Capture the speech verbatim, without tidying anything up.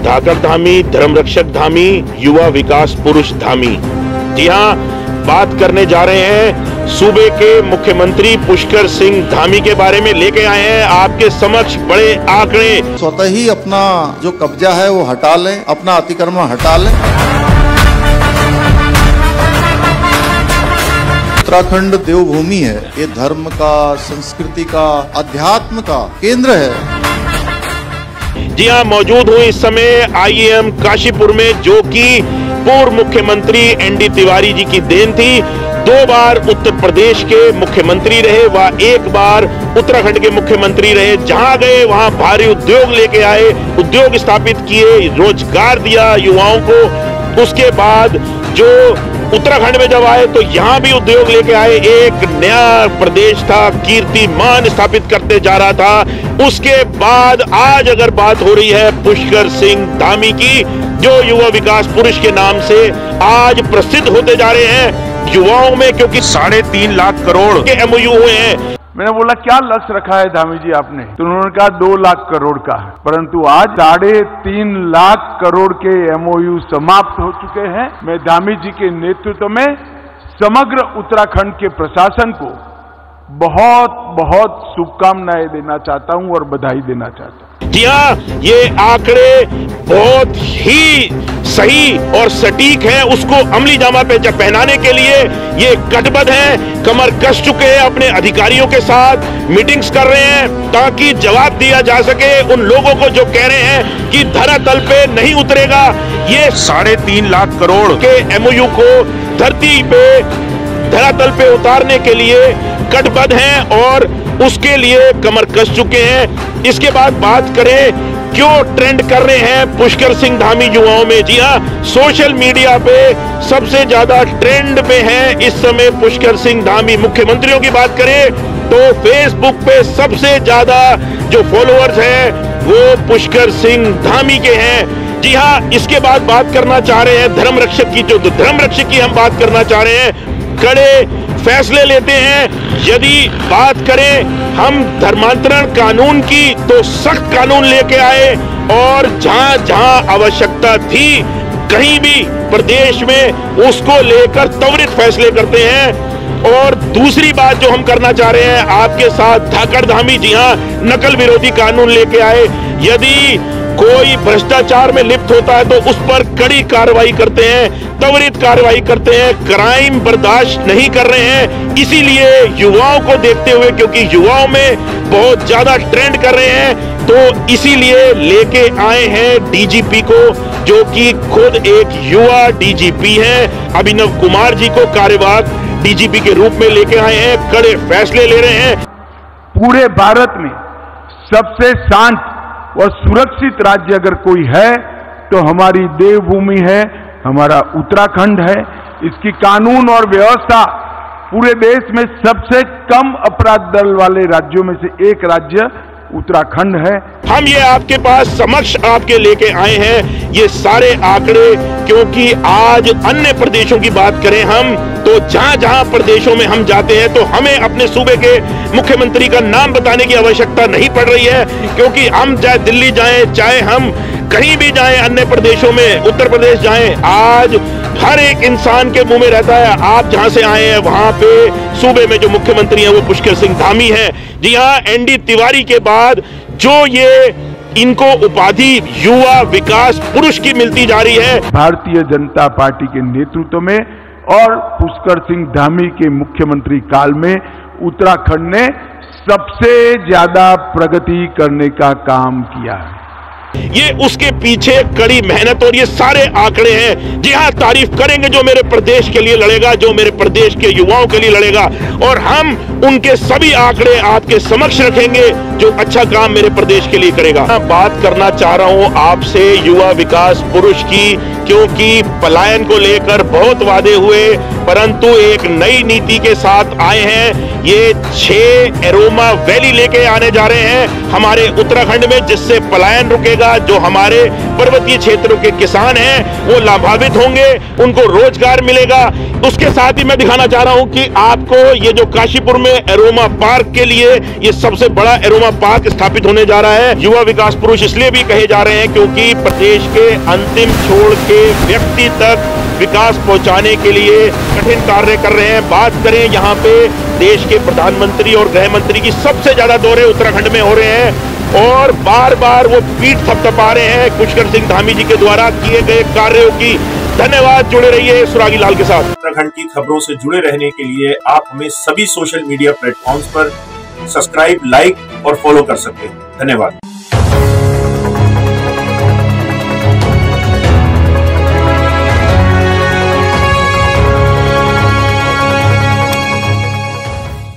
धाकड़ धामी, धर्मरक्षक धामी, युवा विकास पुरुष धामी। जी हाँ, बात करने जा रहे हैं सूबे के मुख्यमंत्री पुष्कर सिंह धामी के बारे में। लेके आए हैं आपके समक्ष बड़े आंकड़े। स्वतः ही अपना जो कब्जा है वो हटा लें, अपना अतिक्रमण हटा लें। उत्तराखंड देवभूमि है, ये धर्म का, संस्कृति का, अध्यात्म का केंद्र है। जी हाँ, मौजूद हूँ इस समय आईआईएम काशीपुर में, जो कि पूर्व मुख्यमंत्री एनडी तिवारी जी की देन थी। दो बार उत्तर प्रदेश के मुख्यमंत्री रहे, वह एक बार उत्तराखंड के मुख्यमंत्री रहे। जहां गए वहां भारी उद्योग लेके आए, उद्योग स्थापित किए, रोजगार दिया युवाओं को। उसके बाद जो उत्तराखंड में जब आए तो यहाँ भी उद्योग लेके आए, एक नया प्रदेश था, कीर्तिमान स्थापित करते जा रहा था। उसके बाद आज अगर बात हो रही है पुष्कर सिंह धामी की, जो युवा विकास पुरुष के नाम से आज प्रसिद्ध होते जा रहे हैं युवाओं में, क्योंकि साढ़े तीन लाख करोड़ के एमओयू हुए हैं। मैंने बोला क्या लक्ष्य रखा है धामी जी आपने, तो उन्होंने कहा दो लाख करोड़ का है, परंतु आज साढ़े तीन लाख करोड़ के एमओयू समाप्त हो चुके हैं। मैं धामी जी के नेतृत्व में समग्र उत्तराखंड के प्रशासन को बहुत बहुत शुभकामनाएं देना चाहता हूं और बधाई देना चाहता हूं। जी हाँ, ये आंकड़े बहुत ही सही और सटीक है। उसको अमली जामा पे पहनाने के लिए ये कटिबद्ध हैं, कमर कस चुके हैं, अपने अधिकारियों के साथ मीटिंग्स कर रहे हैं ताकि जवाब दिया जा सके उन लोगों को जो कह रहे हैं कि धरातल पे नहीं उतरेगा। ये साढ़े तीन लाख करोड़ के एमओयू को धरती पे धरातल पे उतारने के लिए कटिबद्ध हैं और उसके लिए कमर कस चुके हैं। इसके बाद बात करें क्यों ट्रेंड कर रहे हैं पुष्कर सिंह धामी युवाओं में। जी हाँ, सोशल मीडिया पे सबसे ज्यादा ट्रेंड पे है इस समय पुष्कर सिंह धामी। मुख्यमंत्रियों की बात करें तो फेसबुक पे सबसे ज्यादा जो फॉलोअर्स हैं वो पुष्कर सिंह धामी के हैं। जी हाँ, इसके बाद बात करना चाह रहे हैं धर्मरक्षक की। जो धर्मरक्षक की हम बात करना चाह रहे हैं, कड़े फैसले लेते हैं। यदि बात करें हम धर्मांतरण कानून की तो सख्त कानून लेके आए और जहां जहां आवश्यकता थी कहीं भी प्रदेश में उसको लेकर त्वरित फैसले करते हैं। और दूसरी बात जो हम करना चाह रहे हैं आपके साथ, धाकड़ धामी जी हाँ नकल विरोधी कानून लेके आए। यदि कोई भ्रष्टाचार में लिप्त होता है तो उस पर कड़ी कार्रवाई करते हैं, त्वरित कार्रवाई करते हैं, क्राइम बर्दाश्त नहीं कर रहे हैं। इसीलिए युवाओं को देखते हुए, क्योंकि युवाओं में बहुत ज्यादा ट्रेंड कर रहे हैं, तो इसीलिए लेके आए हैं डीजीपी को, जो कि खुद एक युवा डीजीपी हैं। अभिनव कुमार जी को कार्यवाहक डीजीपी के रूप में लेके आए हैं, कड़े फैसले ले रहे हैं। पूरे भारत में सबसे शांत और सुरक्षित राज्य अगर कोई है तो हमारी देवभूमि है, हमारा उत्तराखंड है। इसकी कानून और व्यवस्था पूरे देश में सबसे कम अपराध दर वाले राज्यों में से एक राज्य उत्तराखंड है। हम ये आपके पास समक्ष आपके लेके आए हैं ये सारे आंकड़े, क्योंकि आज अन्य प्रदेशों की बात करें हम तो जहां जहां प्रदेशों में हम जाते हैं तो हमें अपने सूबे के मुख्यमंत्री का नाम बताने की आवश्यकता नहीं पड़ रही है, क्योंकि हम चाहे दिल्ली जाएं, चाहे हम कहीं भी जाएं, अन्य प्रदेशों में, उत्तर प्रदेश जाएं, आज हर एक इंसान के मुंह में रहता है आप जहां से आए हैं वहां पे सूबे में जो मुख्यमंत्री हैं वो पुष्कर सिंह धामी हैं। जी हाँ, एनडी तिवारी के बाद जो ये इनको उपाधि युवा विकास पुरुष की मिलती जा रही है भारतीय जनता पार्टी के नेतृत्व में और पुष्कर सिंह धामी के मुख्यमंत्री काल में उत्तराखंड ने सबसे ज्यादा प्रगति करने का काम किया है। ये उसके पीछे कड़ी मेहनत और ये सारे आंकड़े हैं। जी हाँ, तारीफ करेंगे जो मेरे प्रदेश के लिए लड़ेगा, जो मेरे प्रदेश के युवाओं के लिए लड़ेगा, और हम उनके सभी आंकड़े आपके समक्ष रखेंगे जो अच्छा काम मेरे प्रदेश के लिए करेगा। मैं बात करना चाह रहा हूं आपसे युवा विकास पुरुष की, क्योंकि पलायन को लेकर बहुत वादे हुए परंतु एक नई नीति के साथ आए हैं। ये छह एरोमा वैली लेके आने जा रहे हैं हमारे उत्तराखंड में, जिससे पलायन रुकेगा। मिलेगा। जो हमारे पर्वतीय क्षेत्रों के किसान हैं वो लाभान्वित होंगे, उनको रोजगार मिलेगा। उसके साथ ही मैं दिखाना चाह रहा हूं कि आपको ये जो काशीपुर में एरोमा पार्क के लिए ये सबसे बड़ा एरोमा पार्क स्थापित होने जा रहा है। युवा विकास पुरुष इसलिए भी कहे जा रहे हैं क्योंकि प्रदेश के अंतिम छोर के व्यक्ति तक विकास पहुंचाने के लिए कठिन कार्य कर रहे हैं। बात करें यहाँ पे देश के प्रधानमंत्री और गृह मंत्री की सबसे ज्यादा दौरे उत्तराखंड में हो रहे हैं और बार बार वो पीठ थपथपा रहे हैं पुष्कर सिंह धामी जी के द्वारा किए गए कार्यों की। धन्यवाद। जुड़े रहिए सुरागी लाल के साथ। उत्तराखंड की खबरों से जुड़े रहने के लिए आप हमें सभी सोशल मीडिया प्लेटफॉर्म्स पर सब्सक्राइब, लाइक और फॉलो कर सकते हैं। धन्यवाद।